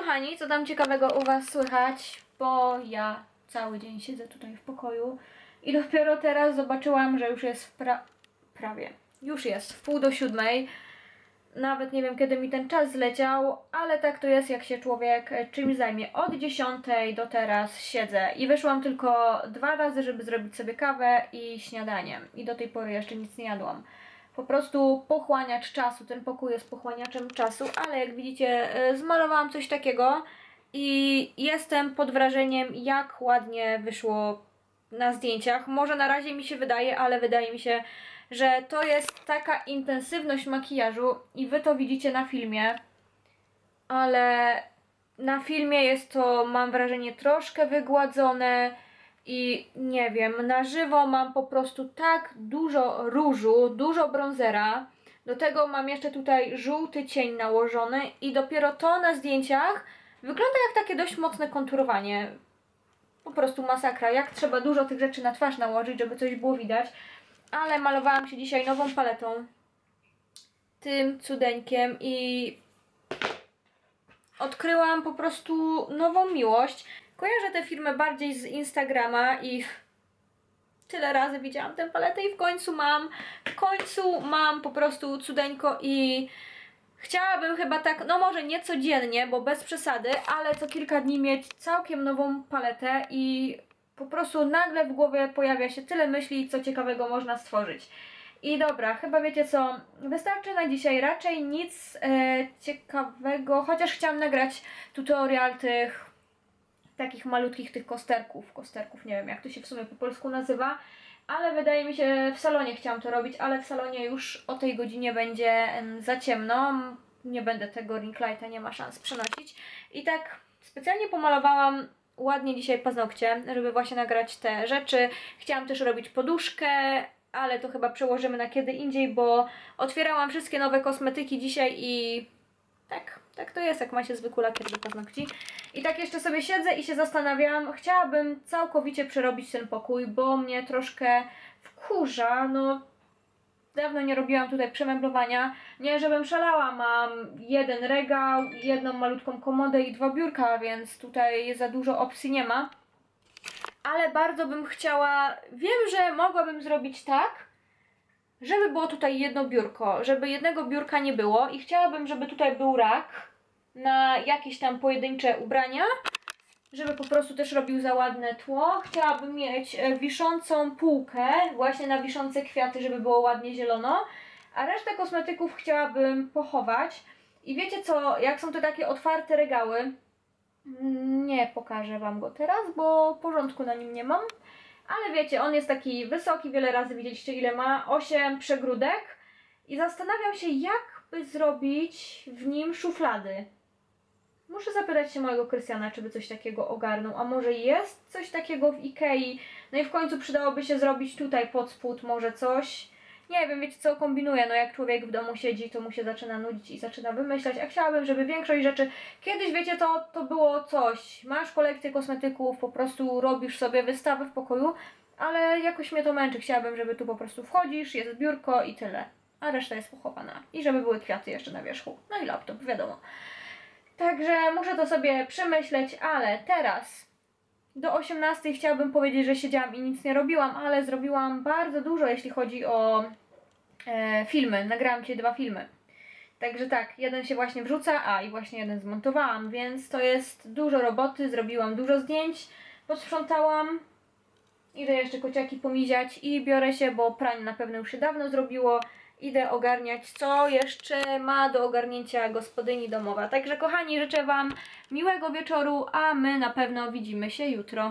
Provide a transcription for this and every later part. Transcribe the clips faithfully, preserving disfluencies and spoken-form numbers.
kochani, co tam ciekawego u was słychać? Bo ja cały dzień siedzę tutaj w pokoju i dopiero teraz zobaczyłam, że już jest w pra... prawie, już jest w pół do siódmej. Nawet nie wiem, kiedy mi ten czas zleciał, ale tak to jest, jak się człowiek czymś zajmie. Od dziesiątej do teraz siedzę i wyszłam tylko dwa razy, żeby zrobić sobie kawę i śniadanie. I do tej pory jeszcze nic nie jadłam. Po prostu pochłaniacz czasu, ten pokój jest pochłaniaczem czasu, ale jak widzicie, zmalowałam coś takiego i jestem pod wrażeniem, jak ładnie wyszło na zdjęciach. Może na razie mi się wydaje, ale wydaje mi się, że to jest taka intensywność makijażu i wy to widzicie na filmie, ale na filmie jest to, mam wrażenie, troszkę wygładzone i nie wiem, na żywo mam po prostu tak dużo różu, dużo bronzera, do tego mam jeszcze tutaj żółty cień nałożony i dopiero to na zdjęciach wygląda jak takie dość mocne konturowanie. Po prostu masakra, jak trzeba dużo tych rzeczy na twarz nałożyć, żeby coś było widać. Ale malowałam się dzisiaj nową paletą, tym cudeńkiem, i odkryłam po prostu nową miłość. Kojarzę tę firmę bardziej z Instagrama i tyle razy widziałam tę paletę i w końcu mam, w końcu mam po prostu cudeńko i chciałabym chyba tak, no może nie codziennie, bo bez przesady, ale co kilka dni mieć całkiem nową paletę i po prostu nagle w głowie pojawia się tyle myśli, co ciekawego można stworzyć. I dobra, chyba wiecie co, wystarczy na dzisiaj, raczej nic e, ciekawego, chociaż chciałam nagrać tutorial tych takich malutkich tych kosterków, kosterków, nie wiem jak to się w sumie po polsku nazywa, ale wydaje mi się, w salonie chciałam to robić, ale w salonie już o tej godzinie będzie em, za ciemno, nie będę tego ring lighta, nie ma szans przenosić. I tak specjalnie pomalowałam ładnie dzisiaj paznokcie, żeby właśnie nagrać te rzeczy. Chciałam też robić poduszkę, ale to chyba przełożymy na kiedy indziej, bo otwierałam wszystkie nowe kosmetyki dzisiaj i tak, tak to jest, jak ma się zwykły lakier do paznokci. I tak jeszcze sobie siedzę i się zastanawiam, chciałabym całkowicie przerobić ten pokój, bo mnie troszkę wkurza, no dawno nie robiłam tutaj przemeblowania. Nie, żebym szalała, mam jeden regał, jedną malutką komodę i dwa biurka, więc tutaj za dużo opcji nie ma. Ale bardzo bym chciała, wiem, że mogłabym zrobić tak, żeby było tutaj jedno biurko, żeby jednego biurka nie było i chciałabym, żeby tutaj był rak na jakieś tam pojedyncze ubrania, żeby po prostu też robił za ładne tło. Chciałabym mieć wiszącą półkę, właśnie na wiszące kwiaty, żeby było ładnie zielono, a resztę kosmetyków chciałabym pochować. I wiecie co, jak są to takie otwarte regały, nie pokażę wam go teraz, bo porządku na nim nie mam, ale wiecie, on jest taki wysoki, wiele razy widzieliście ile ma, osiem przegródek i zastanawiam się, jak by zrobić w nim szuflady. Muszę zapytać się mojego Krystiana, czy by coś takiego ogarnął, a może jest coś takiego w Ikei, no i w końcu przydałoby się zrobić tutaj pod spód może coś. Nie wiem, wiecie co, kombinuję, no jak człowiek w domu siedzi, to mu się zaczyna nudzić i zaczyna wymyślać, a chciałabym, żeby większość rzeczy, kiedyś wiecie, to, to było coś, masz kolekcję kosmetyków, po prostu robisz sobie wystawę w pokoju, ale jakoś mnie to męczy, chciałabym, żeby tu po prostu wchodzisz, jest biurko i tyle, a reszta jest pochowana i żeby były kwiaty jeszcze na wierzchu, no i laptop, wiadomo. Także muszę to sobie przemyśleć, ale teraz do osiemnastej chciałabym powiedzieć, że siedziałam i nic nie robiłam, ale zrobiłam bardzo dużo, jeśli chodzi o e, filmy. Nagrałam dzisiaj dwa filmy. Także tak, jeden się właśnie wrzuca, a i właśnie jeden zmontowałam, więc to jest dużo roboty, zrobiłam dużo zdjęć, posprzątałam. Idę jeszcze kociaki pomiziać i biorę się, bo pranie na pewno już się dawno zrobiło. Idę ogarniać, co jeszcze ma do ogarnięcia gospodyni domowa. Także kochani, życzę wam miłego wieczoru, a my na pewno widzimy się jutro.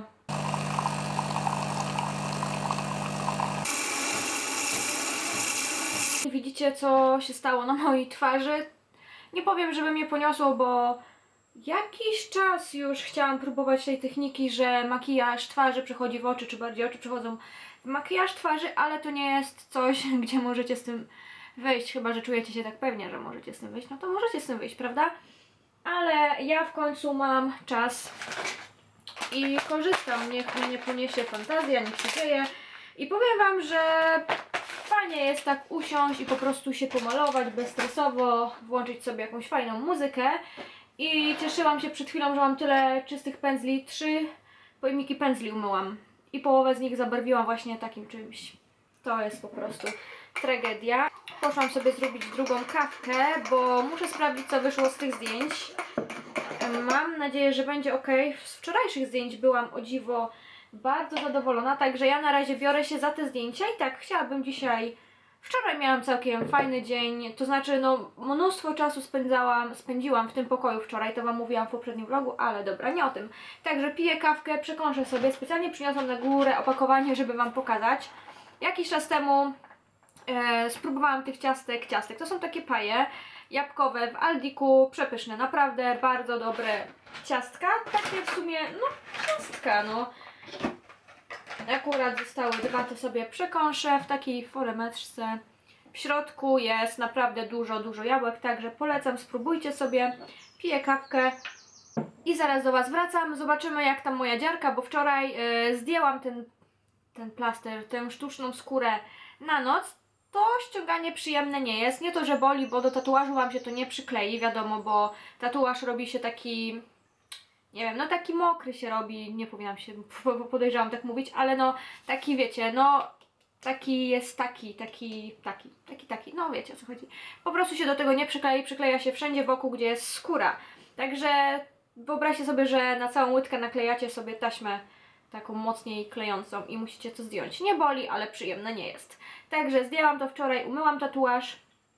Widzicie, co się stało na mojej twarzy? Nie powiem, żeby mnie poniosło, bo jakiś czas już chciałam próbować tej techniki, że makijaż twarzy przechodzi w oczy, czy bardziej oczy przechodzą w makijaż twarzy, ale to nie jest coś, gdzie możecie z tym wyjść, chyba że czujecie się tak pewnie, że możecie z tym wyjść, no to możecie z tym wyjść, prawda? Ale ja w końcu mam czas i korzystam, niech mnie poniesie fantazja, niech się dzieje i powiem wam, że fajnie jest tak usiąść i po prostu się pomalować bezstresowo, włączyć sobie jakąś fajną muzykę I cieszyłam się przed chwilą, że mam tyle czystych pędzli. Trzy pojemniki pędzli umyłam. I połowę z nich zabarwiłam właśnie takim czymś. To jest po prostu tragedia. Poszłam sobie zrobić drugą kawkę, bo muszę sprawdzić, co wyszło z tych zdjęć. Mam nadzieję, że będzie ok. Z wczorajszych zdjęć byłam o dziwo bardzo zadowolona, także ja na razie biorę się za te zdjęcia i tak chciałabym dzisiaj... Wczoraj miałam całkiem fajny dzień, to znaczy no mnóstwo czasu spędzałam, spędziłam w tym pokoju wczoraj, to wam mówiłam w poprzednim vlogu, ale dobra, nie o tym. Także piję kawkę, przekąszę sobie, specjalnie przyniosłam na górę opakowanie, żeby wam pokazać. Jakiś czas temu e, spróbowałam tych ciastek, ciastek, to są takie paje jabłkowe w Aldiku, przepyszne, naprawdę bardzo dobre ciastka, takie w sumie, no ciastka, no. Akurat zostały dwa, to sobie przekąszę w takiej foremeczce. W środku jest naprawdę dużo, dużo jabłek, także polecam, spróbujcie sobie. Piję kawkę i zaraz do was wracam. Zobaczymy, jak tam moja dziarka, bo wczoraj yy, zdjęłam ten, ten plaster, tę sztuczną skórę na noc. To ściąganie przyjemne nie jest. Nie to, że boli, bo do tatuażu wam się to nie przyklei, wiadomo, bo tatuaż robi się taki... Nie wiem, no taki mokry się robi, nie powinnam się, podejrzewam tak mówić, ale no taki wiecie, no taki jest taki, taki, taki, taki, taki, no wiecie o co chodzi. Po prostu się do tego nie przyklei, przykleja się wszędzie wokół, gdzie jest skóra. Także wyobraźcie sobie, że na całą łydkę naklejacie sobie taśmę taką mocniej klejącą i musicie to zdjąć. Nie boli, ale przyjemne nie jest. Także zdjęłam to wczoraj, umyłam tatuaż,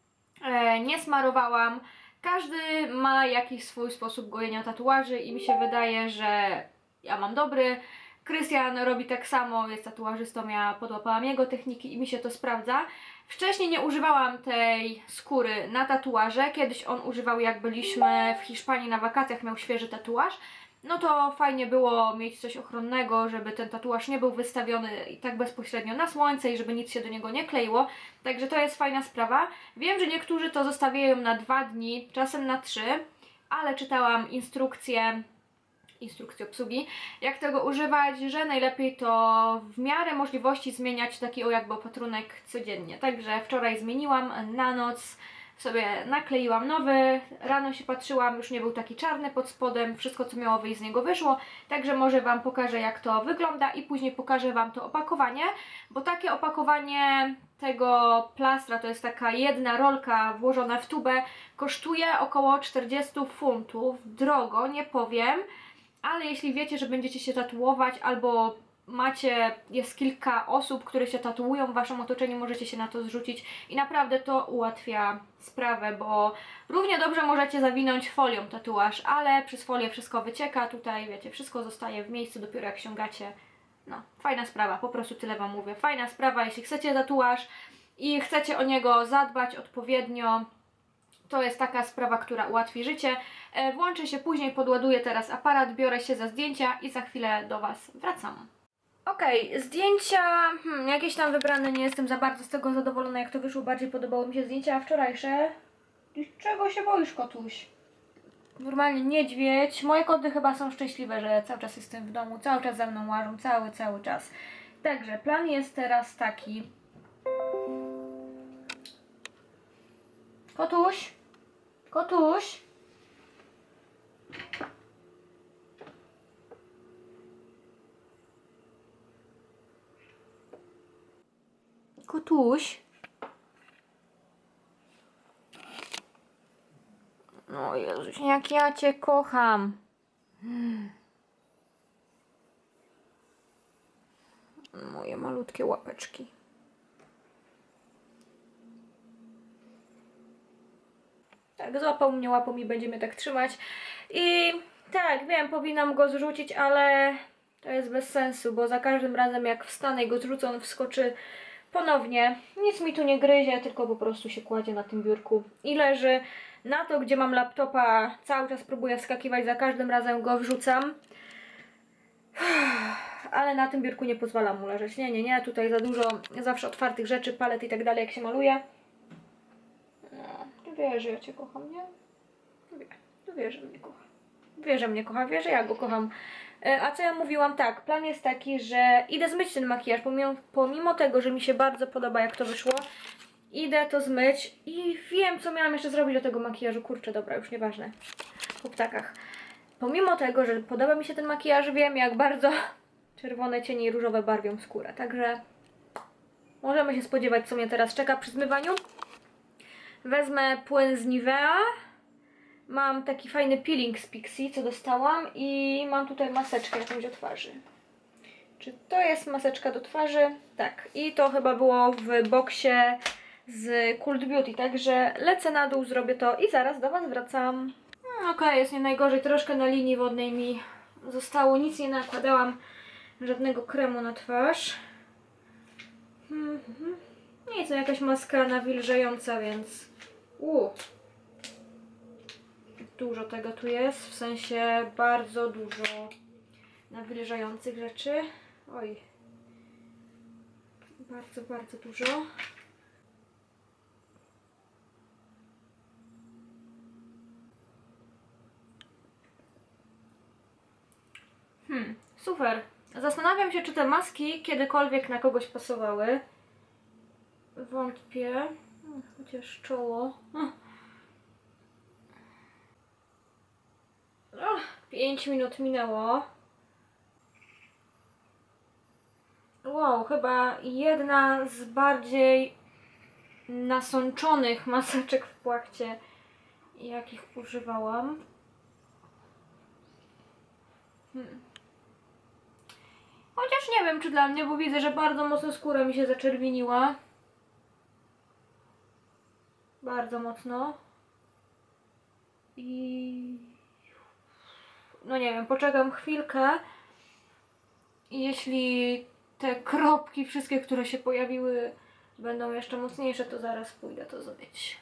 e, nie smarowałam. Każdy ma jakiś swój sposób gojenia tatuaży i mi się wydaje, że ja mam dobry. Krystian robi tak samo, jest tatuażystą, ja podłapałam jego techniki i mi się to sprawdza. Wcześniej nie używałam tej skóry na tatuaże, kiedyś on używał, jak byliśmy w Hiszpanii na wakacjach, miał świeży tatuaż. No to fajnie było mieć coś ochronnego, żeby ten tatuaż nie był wystawiony i tak bezpośrednio na słońce i żeby nic się do niego nie kleiło. Także to jest fajna sprawa. Wiem, że niektórzy to zostawiają na dwa dni, czasem na trzy, ale czytałam instrukcję, instrukcję obsługi, jak tego używać, że najlepiej to w miarę możliwości zmieniać taki o jakby opatrunek codziennie. Także wczoraj zmieniłam na noc. Sobie nakleiłam nowy, rano się patrzyłam, już nie był taki czarny pod spodem, wszystko co miało wyjść z niego wyszło, także może wam pokażę, jak to wygląda i później pokażę wam to opakowanie, bo takie opakowanie tego plastra, to jest taka jedna rolka włożona w tubę, kosztuje około czterdzieści funtów, drogo, nie powiem, ale jeśli wiecie, że będziecie się tatuować albo macie, jest kilka osób, które się tatuują w waszym otoczeniu, możecie się na to zrzucić i naprawdę to ułatwia sprawę, bo równie dobrze możecie zawinąć folią tatuaż, ale przez folię wszystko wycieka, tutaj wiecie, wszystko zostaje w miejscu dopiero jak ściągacie. No, fajna sprawa, po prostu tyle wam mówię, fajna sprawa, jeśli chcecie tatuaż i chcecie o niego zadbać odpowiednio, to jest taka sprawa, która ułatwi życie. E, włączę się później, podładuję teraz aparat, biorę się za zdjęcia i za chwilę do was wracam. Okej, okay, zdjęcia, hmm, jakieś tam wybrane, nie jestem za bardzo z tego zadowolona, jak to wyszło, bardziej podobało mi się zdjęcia wczorajsze. Czego się boisz, kotuś? Normalnie niedźwiedź. Moje koty chyba są szczęśliwe, że cały czas jestem w domu, cały czas ze mną łażą, cały, cały czas. Także plan jest teraz taki. Kotuś? Kotuś? Kotuś? No Jezus, jak ja cię kocham. Hmm. Moje malutkie łapeczki. Tak, złapał mnie łapą i będziemy tak trzymać. I tak, wiem, powinnam go zrzucić, ale to jest bez sensu, bo za każdym razem jak wstanę i go zrzucę, on wskoczy ponownie. Nic mi tu nie gryzie, tylko po prostu się kładzie na tym biurku i leży. Na to, gdzie mam laptopa, cały czas próbuję wskakiwać, za każdym razem go wrzucam. Ale na tym biurku nie pozwalam mu leżeć. Nie, nie, nie, tutaj za dużo zawsze otwartych rzeczy, palet i tak dalej, jak się maluje. No, ty wiesz, że ja cię kocham, nie? Wie, ty wiesz, że mnie kocha. Wie, że mnie kocha, wie, że ja go kocham. A co ja mówiłam? Tak, plan jest taki, że idę zmyć ten makijaż, pomimo, pomimo tego, że mi się bardzo podoba, jak to wyszło. Idę to zmyć i wiem, co miałam jeszcze zrobić do tego makijażu. Kurczę, dobra, już nieważne. po ptakach. Pomimo tego, że podoba mi się ten makijaż, wiem jak bardzo czerwone cienie i różowe barwią skórę. Także możemy się spodziewać, co mnie teraz czeka przy zmywaniu. Wezmę płyn z Nivea. Mam taki fajny peeling z Pixi, co dostałam. I mam tutaj maseczkę jakąś do twarzy. Czy to jest maseczka do twarzy? Tak. I to chyba było w boksie z Cult Beauty. Także lecę na dół, zrobię to i zaraz do Was wracam. Hmm, Okej, okay, jest nie najgorzej. Troszkę na linii wodnej mi zostało. Nic nie nakładałam. Żadnego kremu na twarz. Hmm, hmm. Nic, no jakaś maska nawilżająca, więc... Uuu. Dużo tego tu jest. W sensie bardzo dużo nawilżających rzeczy. Oj. Bardzo, bardzo dużo. Hmm, super. Zastanawiam się, czy te maski kiedykolwiek na kogoś pasowały. Wątpię. Chociaż czoło. Oh, pięć minut minęło. Wow, chyba jedna z bardziej nasączonych maseczek w płachcie, jakich używałam. Hmm. Chociaż nie wiem, czy dla mnie, bo widzę, że bardzo mocno skóra mi się zaczerwieniła. Bardzo mocno. I... No nie wiem, poczekam chwilkę. I jeśli te kropki wszystkie, które się pojawiły, będą jeszcze mocniejsze, to zaraz pójdę to zrobić.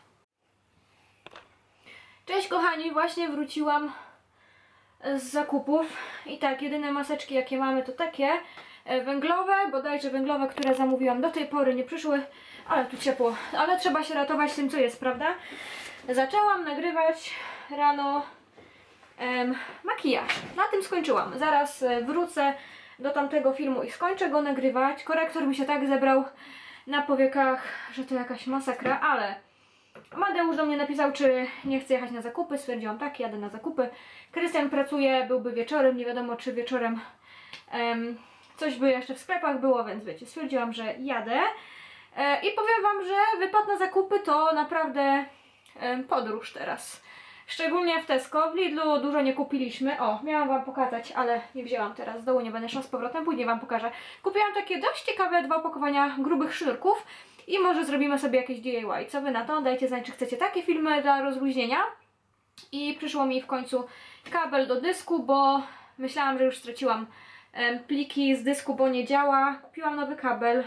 Cześć kochani, właśnie wróciłam z zakupów. I tak, jedyne maseczki jakie mamy to takie węglowe, bodajże węglowe, które zamówiłam do tej pory nie przyszły, ale tu ciepło, ale trzeba się ratować tym co jest, prawda? Zaczęłam nagrywać rano em, makijaż, na tym skończyłam, zaraz e, wrócę do tamtego filmu i skończę go nagrywać. Korektor mi się tak zebrał na powiekach, że to jakaś masakra, ale Amadeusz do mnie napisał, czy nie chce jechać na zakupy. Stwierdziłam tak, jadę na zakupy. Krystian pracuje, byłby wieczorem, nie wiadomo czy wieczorem um, coś by jeszcze w sklepach było, więc wiecie, stwierdziłam, że jadę. E, I powiem Wam, że wypad na zakupy to naprawdę e, podróż teraz. Szczególnie w Tesco, w Lidlu dużo nie kupiliśmy. O, miałam Wam pokazać, ale nie wzięłam teraz z dołu, nie będę szła z powrotem, później Wam pokażę. Kupiłam takie dość ciekawe dwa opakowania grubych sznurków i może zrobimy sobie jakieś D I Y. Co Wy na to? Dajcie znać, czy chcecie takie filmy dla rozluźnienia. I przyszło mi w końcu kabel do dysku, bo myślałam, że już straciłam em, pliki z dysku, bo nie działa. Kupiłam nowy kabel.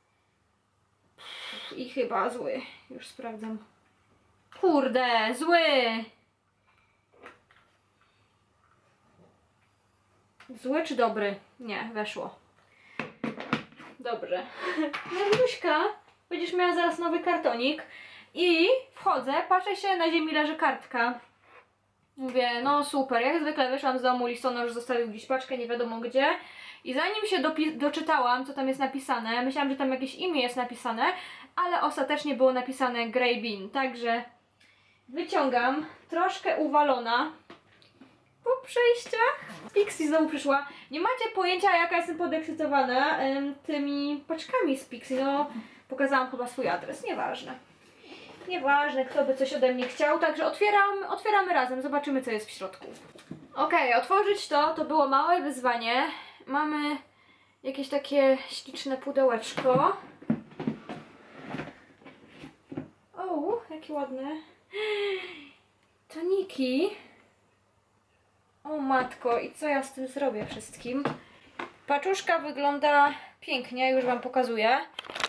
Pff, I chyba zły. Już sprawdzam. Kurde, zły! Zły czy dobry? Nie, weszło. Dobrze. Naruśka, będziesz miała zaraz nowy kartonik. I wchodzę, patrzę się, na ziemi leży kartka. Mówię, no super, jak zwykle wyszłam z domu, listonosz zostawił gdzieś paczkę, nie wiadomo gdzie. I zanim się doczytałam, co tam jest napisane, myślałam, że tam jakieś imię jest napisane, ale ostatecznie było napisane Grey Bean. Także wyciągam, troszkę uwalona. Po przejściach Pixi znowu przyszła. Nie macie pojęcia, jaka jestem podekscytowana ym, tymi paczkami z Pixi. No, pokazałam chyba swój adres. Nieważne. Nieważne, kto by coś ode mnie chciał. Także otwieram, otwieramy razem. Zobaczymy, co jest w środku. Okej, okay, otworzyć to, to było małe wyzwanie. Mamy jakieś takie śliczne pudełeczko. O, jakie ładne. Toniki. O matko, i co ja z tym zrobię wszystkim? Paczuszka wygląda pięknie, już Wam pokazuję.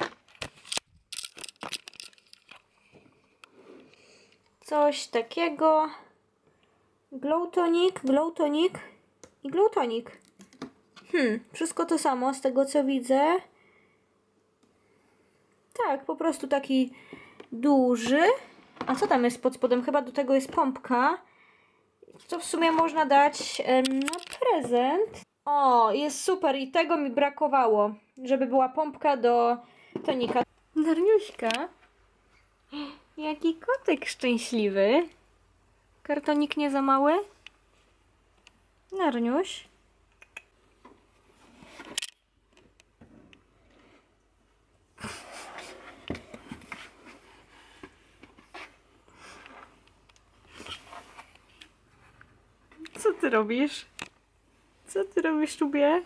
Coś takiego. Glow tonic, glow tonic i glow tonic. Hmm, wszystko to samo z tego co widzę. Tak, po prostu taki duży. A co tam jest pod spodem? Chyba do tego jest pompka. Co w sumie można dać na prezent. O, jest super i tego mi brakowało, żeby była pompka do tonika. Darniuśka, jaki kotek szczęśliwy. Kartonik nie za mały? Narniuś. Co ty robisz? Co ty robisz, Czubie?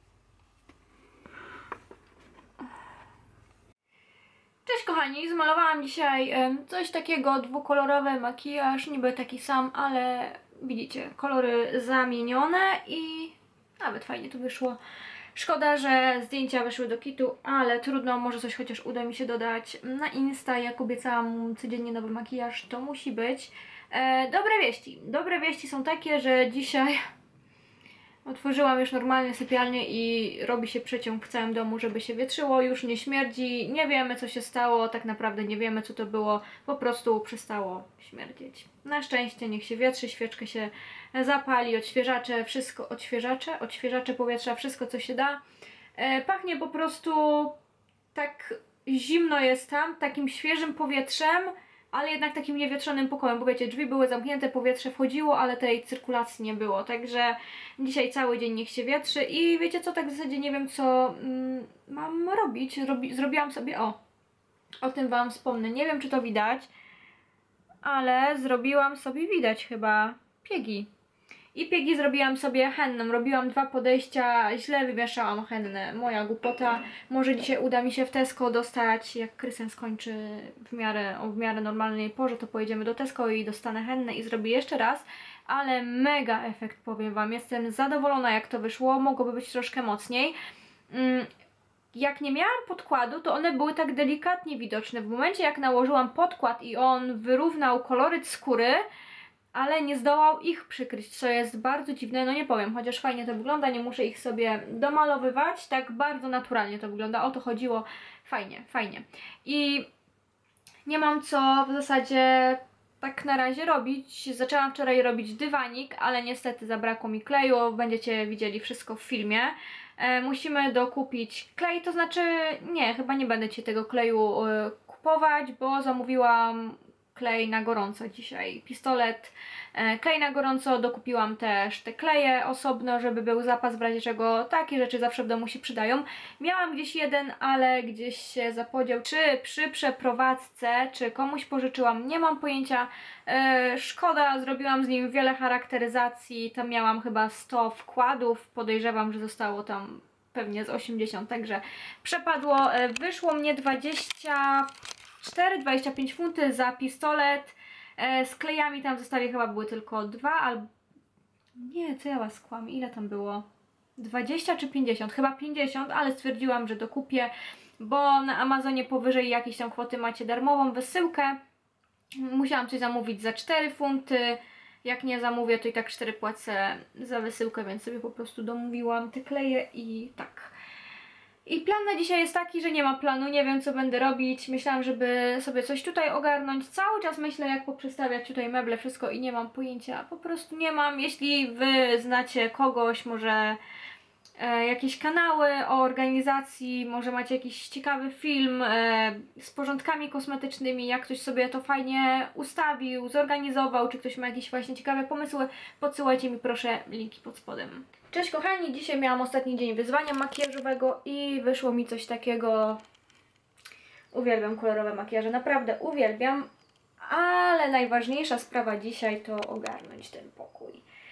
Cześć kochani, zmalowałam dzisiaj em, coś takiego, dwukolorowy makijaż, niby taki sam, ale widzicie, kolory zamienione i nawet fajnie to wyszło. Szkoda, że zdjęcia wyszły do kitu, ale trudno, może coś chociaż uda mi się dodać na Insta. Jak obiecałam codziennie nowy makijaż, to musi być. E, dobre wieści. Dobre wieści są takie, że dzisiaj otworzyłam już normalnie sypialnię i robi się przeciąg w całym domu, żeby się wietrzyło, już nie śmierdzi, nie wiemy co się stało, tak naprawdę nie wiemy co to było, po prostu przestało śmierdzieć. Na szczęście niech się wietrzy, świeczkę się zapali, odświeżacze, wszystko, odświeżacze, odświeżacze powietrza, wszystko co się da. E, pachnie po prostu tak zimno jest tam, takim świeżym powietrzem, ale jednak takim niewietrzonym pokojem, bo wiecie, drzwi były zamknięte, powietrze wchodziło, ale tej cyrkulacji nie było, także dzisiaj cały dzień niech się wietrzy i wiecie co, tak w zasadzie nie wiem co mm, mam robić, Robi, zrobiłam sobie, o, o tym wam wspomnę, nie wiem czy to widać, ale zrobiłam sobie, widać chyba, piegi. I piegi zrobiłam sobie henną, robiłam dwa podejścia, źle wymieszałam hennę, moja głupota. Może dzisiaj uda mi się w Tesco dostać, jak Krystian skończy w miarę, o w miarę normalnej porze, to pojedziemy do Tesco i dostanę hennę i zrobię jeszcze raz. Ale mega efekt, powiem wam, jestem zadowolona jak to wyszło, mogłoby być troszkę mocniej. Jak nie miałam podkładu, to one były tak delikatnie widoczne. W momencie jak nałożyłam podkład i on wyrównał koloryt skóry, ale nie zdołał ich przykryć, co jest bardzo dziwne, no nie powiem, chociaż fajnie to wygląda, nie muszę ich sobie domalowywać, tak bardzo naturalnie to wygląda, o to chodziło, fajnie, fajnie. I nie mam co w zasadzie tak na razie robić, zaczęłam wczoraj robić dywanik, ale niestety zabrakło mi kleju, będziecie widzieli wszystko w filmie. E, musimy dokupić klej, to znaczy nie, chyba nie będę ci tego kleju e, kupować, bo zamówiłam klej na gorąco dzisiaj, pistolet, e, klej na gorąco, dokupiłam też te kleje osobno, żeby był zapas w razie czego, takie rzeczy zawsze w domu się przydają. Miałam gdzieś jeden, ale gdzieś się zapodział, czy przy przeprowadzce, czy komuś pożyczyłam, nie mam pojęcia, e, szkoda, zrobiłam z nim wiele charakteryzacji, tam miałam chyba sto wkładów, podejrzewam, że zostało tam pewnie z osiemdziesiąt, także przepadło, e, wyszło mnie dwadzieścia cztery dwadzieścia pięć funty za pistolet, e, z klejami tam w zestawie chyba były tylko dwa, albo nie, co ja was kłamię, ile tam było? dwadzieścia czy pięćdziesiąt? Chyba pięćdziesiąt, ale stwierdziłam, że dokupię, bo na Amazonie powyżej jakiejś tam kwoty macie darmową wysyłkę. Musiałam coś zamówić za cztery funty, jak nie zamówię, to i tak cztery płacę za wysyłkę, więc sobie po prostu domówiłam te kleje i tak. I plan na dzisiaj jest taki, że nie ma planu, nie wiem co będę robić. Myślałam, żeby sobie coś tutaj ogarnąć. Cały czas myślę, jak poprzestawiać tutaj meble, wszystko i nie mam pojęcia. Po prostu nie mam. Jeśli wy znacie kogoś, może e, jakieś kanały o organizacji, może macie jakiś ciekawy film e, z porządkami kosmetycznymi, jak ktoś sobie to fajnie ustawił, zorganizował, czy ktoś ma jakieś właśnie ciekawe pomysły, podsyłajcie mi proszę linki pod spodem. Cześć kochani, dzisiaj miałam ostatni dzień wyzwania makijażowego i wyszło mi coś takiego. Uwielbiam kolorowe makijaże, naprawdę uwielbiam, ale najważniejsza sprawa dzisiaj to ogarnąć ten pokój.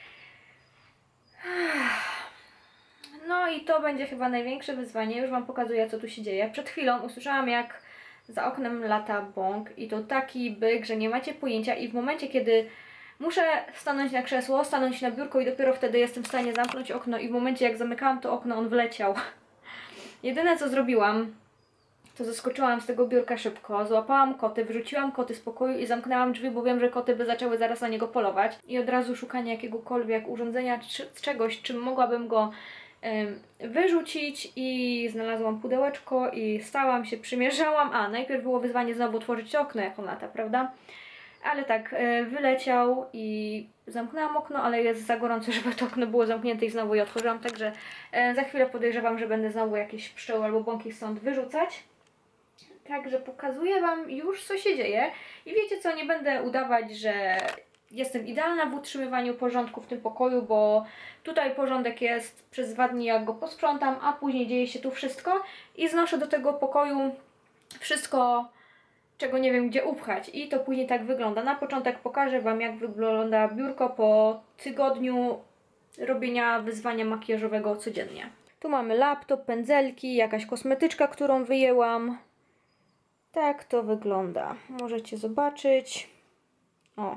No i to będzie chyba największe wyzwanie, już wam pokazuję co tu się dzieje. Przed chwilą usłyszałam jak za oknem lata bąk i to taki byk, że nie macie pojęcia i w momencie kiedy muszę stanąć na krzesło, stanąć na biurko i dopiero wtedy jestem w stanie zamknąć okno i w momencie jak zamykałam to okno, on wleciał. Jedyne co zrobiłam, to zeskoczyłam z tego biurka szybko, złapałam koty, wyrzuciłam koty z pokoju i zamknęłam drzwi, bo wiem, że koty by zaczęły zaraz na niego polować. I od razu szukanie jakiegokolwiek urządzenia, czy czegoś, czym mogłabym go ym, wyrzucić i znalazłam pudełeczko i stałam się, przymierzałam. A, najpierw było wyzwanie znowu otworzyć okno, jak on lata, prawda? Ale tak, yy, wyleciał i zamknęłam okno, ale jest za gorąco, żeby to okno było zamknięte i znowu je otworzyłam, także yy, za chwilę podejrzewam, że będę znowu jakieś pszczoły albo bąki stąd wyrzucać. Także pokazuję wam już co się dzieje i wiecie co, nie będę udawać, że jestem idealna w utrzymywaniu porządku w tym pokoju, bo tutaj porządek jest przez dwa dni, jak go posprzątam, a później dzieje się tu wszystko i znoszę do tego pokoju wszystko, czego nie wiem gdzie upchać, i to później tak wygląda. Na początek pokażę Wam, jak wygląda biurko po tygodniu robienia wyzwania makijażowego codziennie. Tu mamy laptop, pędzelki, jakaś kosmetyczka, którą wyjęłam. Tak to wygląda. Możecie zobaczyć. O.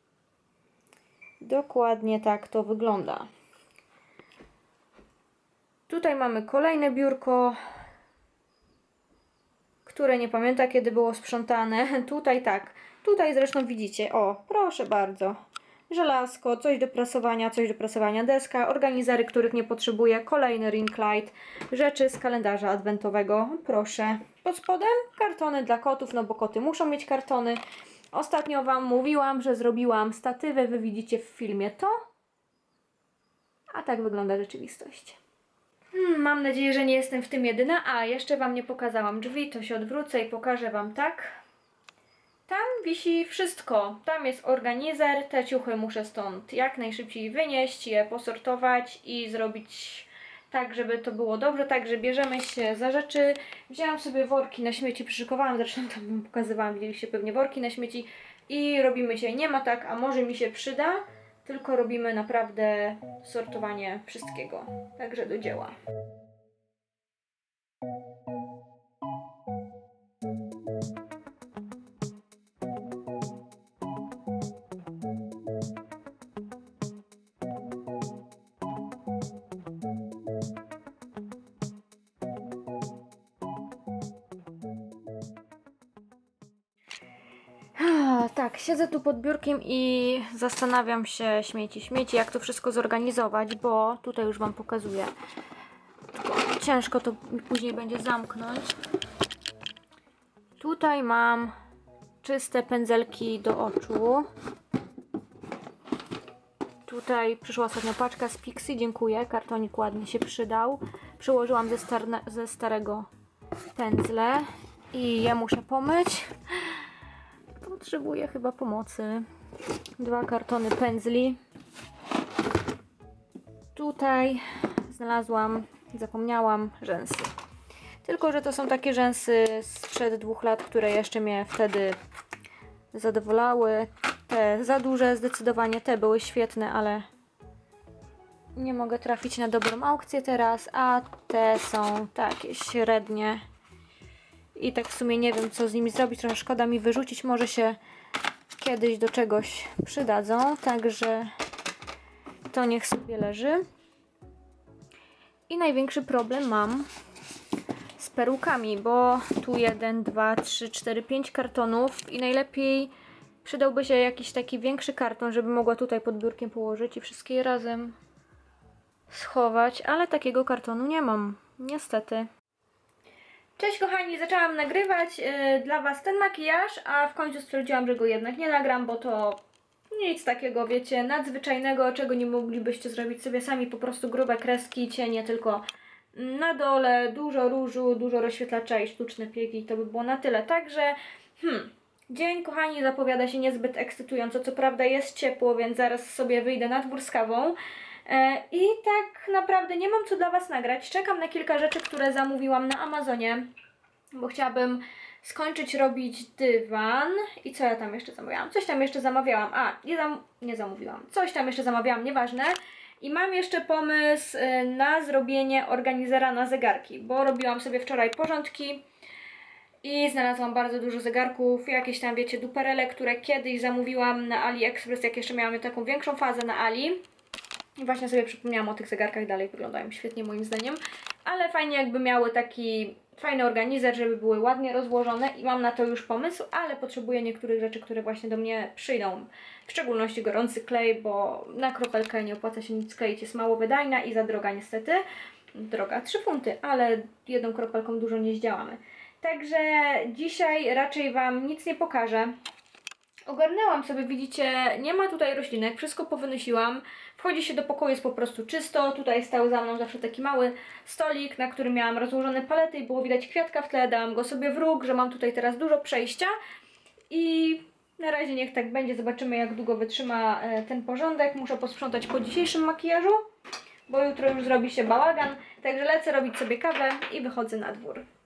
Dokładnie tak to wygląda. Tutaj mamy kolejne biurko, które nie pamięta kiedy było sprzątane. Tutaj tak. Tutaj zresztą widzicie. O, proszę bardzo. Żelazko, coś do prasowania, coś do prasowania, deska, organizery, których nie potrzebuję, kolejny ring light, rzeczy z kalendarza adwentowego, proszę. Pod spodem kartony dla kotów, no bo koty muszą mieć kartony. Ostatnio Wam mówiłam, że zrobiłam statywę, Wy widzicie w filmie to, a tak wygląda rzeczywistość. Hmm, mam nadzieję, że nie jestem w tym jedyna. A, jeszcze Wam nie pokazałam drzwi, to się odwrócę i pokażę Wam tak. Tam wisi wszystko. Tam jest organizer. Te ciuchy muszę stąd jak najszybciej wynieść, je posortować i zrobić tak, żeby to było dobrze. Także bierzemy się za rzeczy. Wzięłam sobie worki na śmieci, przyszykowałam, zresztą tam Wam pokazywałam, widzieliście pewnie worki na śmieci. I robimy dzisiaj nie ma tak, a może mi się przyda, tylko robimy naprawdę sortowanie wszystkiego. Także do dzieła. Tak, siedzę tu pod biurkiem i zastanawiam się, śmieci, śmieci, jak to wszystko zorganizować, bo tutaj już Wam pokazuję. Tylko ciężko to później będzie zamknąć. Tutaj mam czyste pędzelki do oczu. Tutaj przyszła ostatnio paczka z Pixi, dziękuję, kartonik ładnie się przydał. Przyłożyłam ze, starne, ze starego pędzle i je muszę pomyć. Potrzebuję chyba pomocy. Dwa kartony pędzli. Tutaj znalazłam, zapomniałam, rzęsy. Tylko że to są takie rzęsy sprzed dwóch lat, które jeszcze mnie wtedy zadowalały. Te za duże zdecydowanie, te były świetne, ale nie mogę trafić na dobrą aukcję teraz, a te są takie średnie. I tak w sumie nie wiem, co z nimi zrobić. Trochę szkoda mi wyrzucić. Może się kiedyś do czegoś przydadzą. Także to niech sobie leży. I największy problem mam z perukami, bo tu jeden, dwa, trzy, cztery, pięć kartonów i najlepiej przydałby się jakiś taki większy karton, żeby mogła tutaj pod biurkiem położyć i wszystkie je razem schować, ale takiego kartonu nie mam, niestety. Cześć kochani, zaczęłam nagrywać yy, dla Was ten makijaż, a w końcu stwierdziłam, że go jednak nie nagram, bo to nic takiego, wiecie, nadzwyczajnego, czego nie moglibyście zrobić sobie sami, po prostu grube kreski, cienie, tylko na dole, dużo różu, dużo rozświetlacza i sztuczne piegi, to by było na tyle. Także, hmm, dzień kochani zapowiada się niezbyt ekscytująco, co prawda jest ciepło, więc zaraz sobie wyjdę na dwór z kawą. I tak naprawdę nie mam co dla Was nagrać. Czekam na kilka rzeczy, które zamówiłam na Amazonie, bo chciałabym skończyć robić dywan. I co ja tam jeszcze zamawiałam? Coś tam jeszcze zamawiałam. A, nie, zam nie zamówiłam. Coś tam jeszcze zamawiałam, nieważne. I mam jeszcze pomysł na zrobienie organizera na zegarki, bo robiłam sobie wczoraj porządki i znalazłam bardzo dużo zegarków, jakieś tam, wiecie, duperele, które kiedyś zamówiłam na AliExpress, jak jeszcze miałam taką większą fazę na Ali. I właśnie sobie przypomniałam o tych zegarkach, dalej wyglądają świetnie moim zdaniem. Ale fajnie jakby miały taki fajny organizer, żeby były ładnie rozłożone i mam na to już pomysł, ale potrzebuję niektórych rzeczy, które właśnie do mnie przyjdą. W szczególności gorący klej, bo na kropelkę nie opłaca się nic kleić, jest mało wydajna i za droga niestety. Droga trzy funty, ale jedną kropelką dużo nie zdziałamy. Także dzisiaj raczej Wam nic nie pokażę. Ogarnęłam sobie, widzicie, nie ma tutaj roślinek, wszystko powynosiłam. Wchodzi się do pokoju, jest po prostu czysto. Tutaj stał za mną zawsze taki mały stolik, na którym miałam rozłożone palety i było widać kwiatka w tle. Dałam go sobie w róg, że mam tutaj teraz dużo przejścia. I Na razie niech tak będzie, zobaczymy jak długo wytrzyma ten porządek. Muszę posprzątać po dzisiejszym makijażu, bo jutro już zrobi się bałagan. Także lecę robić sobie kawę i wychodzę na dwór.